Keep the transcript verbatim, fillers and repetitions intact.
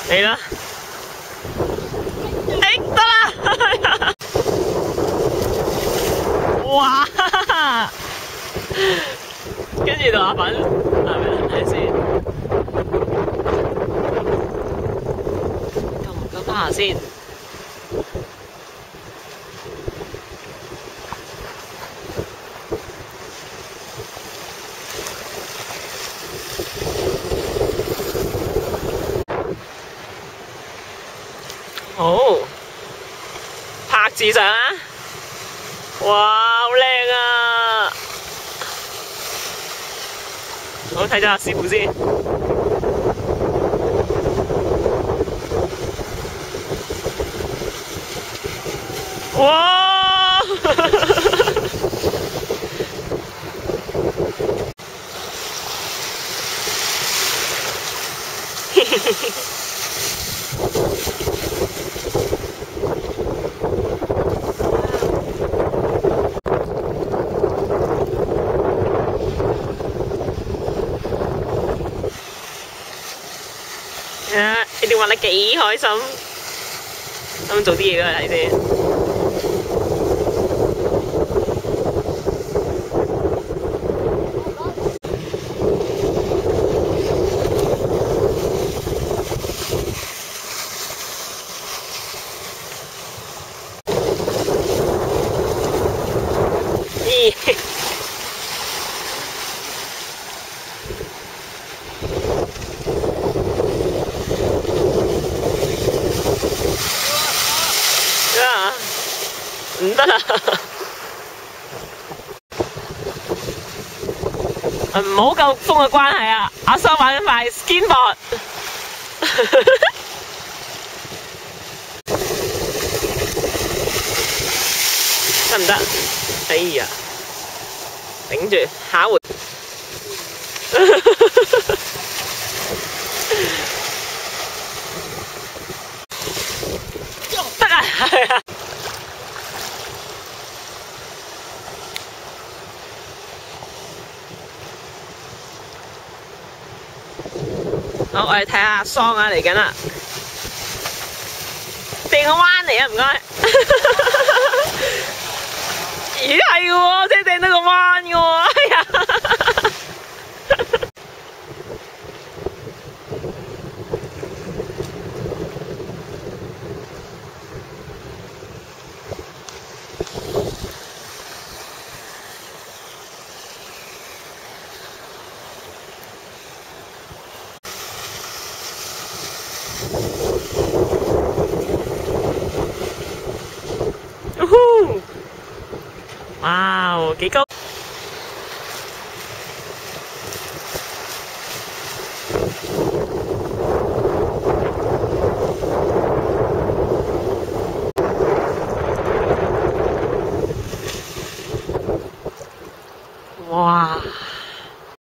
嚟啦！哎，得啦！哇！跟住同阿粉係咪睇下先？夠唔夠翻下先？好，拍字上啊！哇，好靚啊！好，睇咗阿師傅先。哇！啊！你哋玩得幾開心，咁做啲嘢㗎睇先。咦？唔得啦！唔好夠風嘅關係啊！阿叔玩緊塊 skateboard，得唔得？哎呀，頂住，下一回。得啊，係啊。好，我哋睇下桑啊，嚟緊啦，掟個彎嚟啊，唔該。咦，係喎，真係掟得個彎嘅喎，哎呀！哇，幾高！